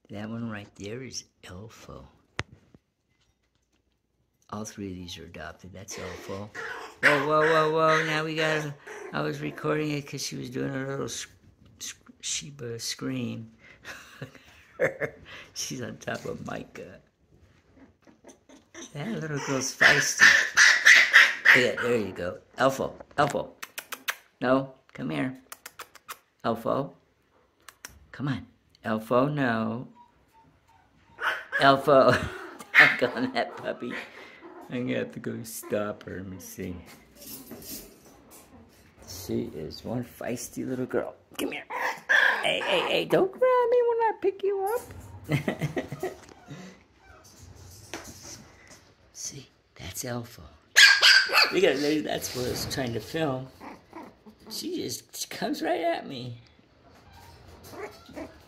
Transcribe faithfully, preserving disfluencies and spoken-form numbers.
That one right there is Elfo. All three of these are adopted. That's Elfo. Whoa, whoa, whoa, whoa. Now we got... I was recording it because she was doing a little Shiba scream. She's on top of Micah. That little girl's feisty. Yeah, there you go. Elfo. Elfo. No. Come here. Elfo. Come on. Elfo, no. Elfo. I'm calling that puppy. I'm gonna have to go stop her. Let me see. She is one feisty little girl. Come here. Hey, hey, hey, don't grab me when I pick you up. See, that's Elfo. Look at her, that's what I was trying to film. She just she comes right at me.